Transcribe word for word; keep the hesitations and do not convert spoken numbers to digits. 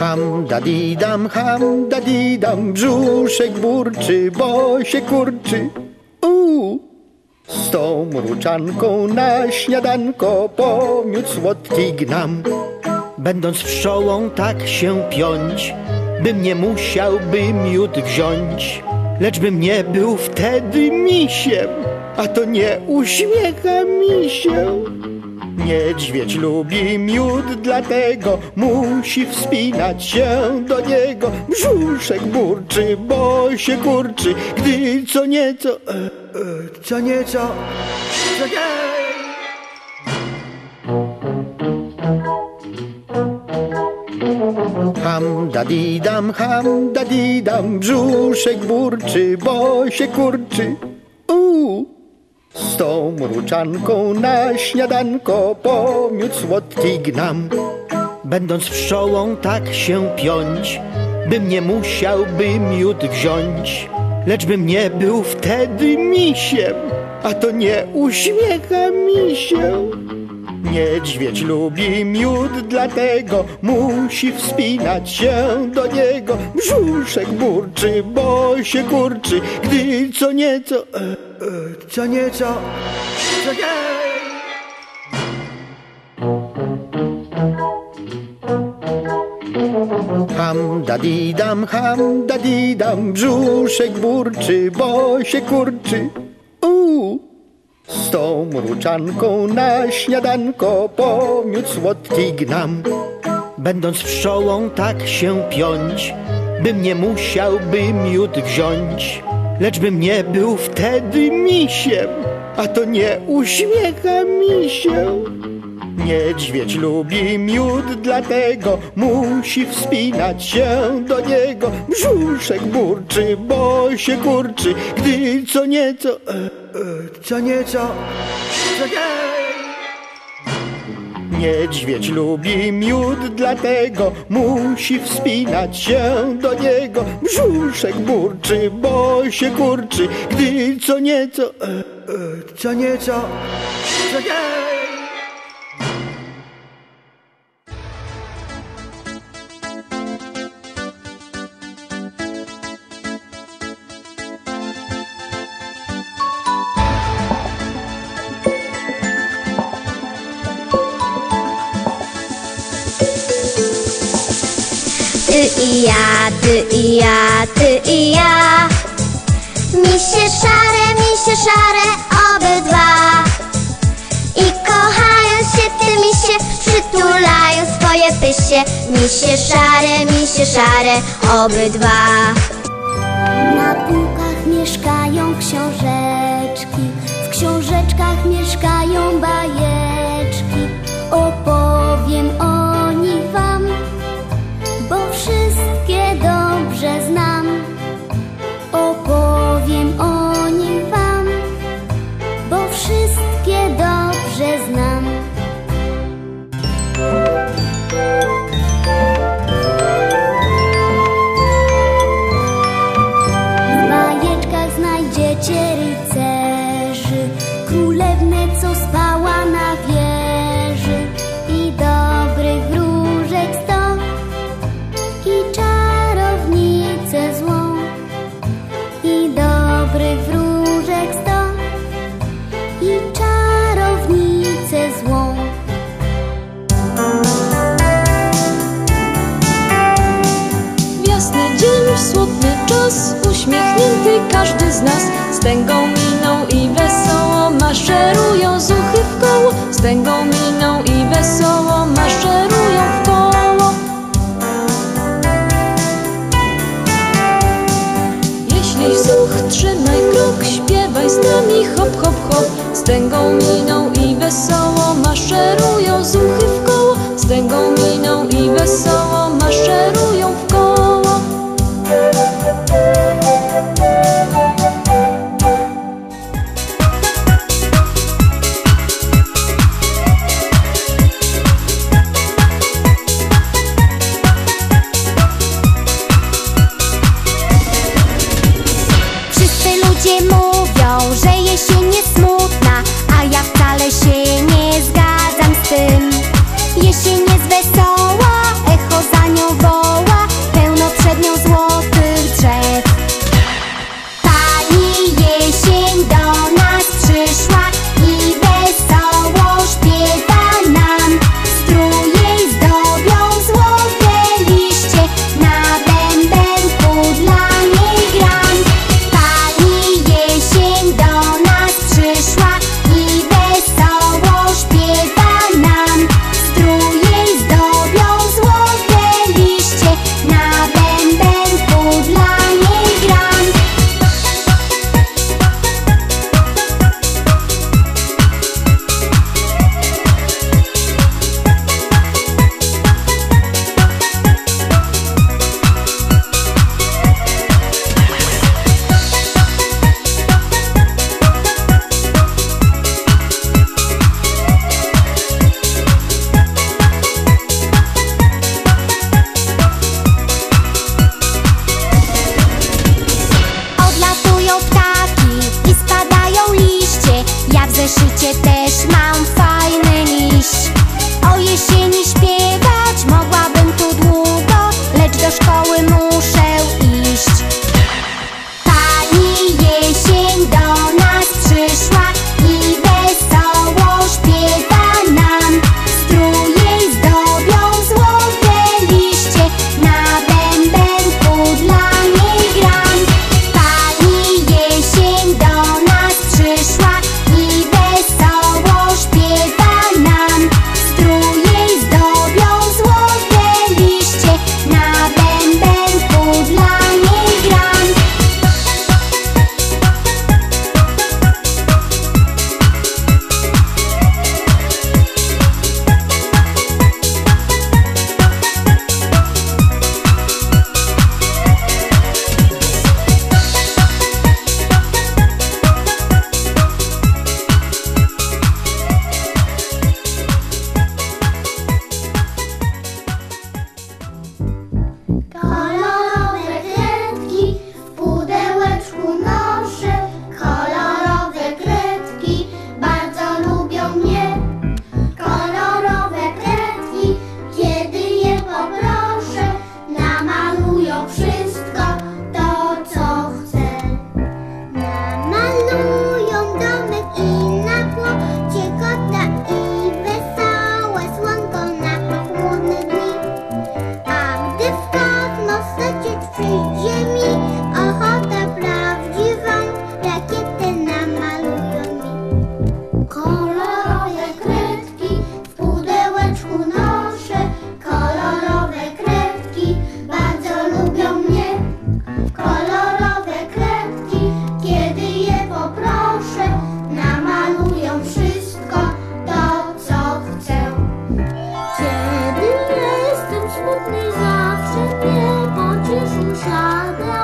Ham dadidam, ham dadidam, brzuszek burczy, bo się kurczy. Uuu. Z tą mruczanką na śniadanko po miód słodki gnam. Będąc pszczołą tak się piąć, bym nie musiał by miód wziąć, lecz bym nie był wtedy misiem, a to nie uśmiecha mi się. Niedźwiedź lubi miód, dlatego musi wspinać się do niego. Brzuszek burczy, bo się kurczy, gdy co nieco, e, e, co nieco, co nie... Ham dadidam, ham dadidam, brzuszek burczy, bo się kurczy. Uuu. Z tą mruczanką na śniadanko po miód słodki gnam. Będąc pszczołą tak się piąć, bym nie musiał by miód wziąć, lecz bym nie był wtedy misiem, a to nie uśmiecha mi się. Niedźwiedź lubi miód, dlatego musi wspinać się do niego. Brzuszek burczy, bo się kurczy, gdy co nieco, e, e, co nieco, co nie... Ham dadidam, ham dadidam, brzuszek burczy, bo się kurczy. Uuu. Z tą mruczanką na śniadanko po miód słodki gnam. Będąc pszczołą tak się piąć, bym nie musiał by miód wziąć, lecz bym nie był wtedy misiem, a to nie uśmiecha mi się. Niedźwiedź lubi miód, dlatego musi wspinać się do niego. Brzuszek burczy, bo się kurczy, gdy co nieco, e, e, co nieco, co nie... Niedźwiedź lubi miód, dlatego musi wspinać się do niego. Brzuszek burczy, bo się kurczy, gdy co nieco, e, e, co nieco, co nie... Ty i ja, ty i ja, ty i ja. Misie szare, misie szare, obydwa. I kochają się te misie, przytulają swoje pysie. Misie szare, misie szare, obydwa. Na półkach mieszkają książeczki, w książeczkach mieszkają bajeczki. Opowiem o nich wam, bo wszystkie dobrze znam. Opowiem o nich wam, bo wszystkie dobrze znam. W bajeczkach znajdziecie rycerzy, królewnę, co spała na wieży, i dobrych wróżek sto, i czarownicę złą, i dobrych wróżek sto, i czarownicę złą. Jasny dzień, słodny czas, uśmiechnięty każdy z nas. Z tęgą miną i wesoło maszerują zuchy w koło. Z tęgą miną i wesoło maszerują w koło. Jeśli zuch, trzymaj krok, śpiewaj z nami hop, hop, hop. Z tęgą miną i wesoło maszerują zuchy w koło. Z tęgą miną i wesoło maszerują w koło. Wszyscy ludzie mówią, że jesień jest smutna, a ja wcale się nie zgadzam z tym. Jesień jest wesoła, echo za nią woła. smutny zawsze nie bądź już usiadaj.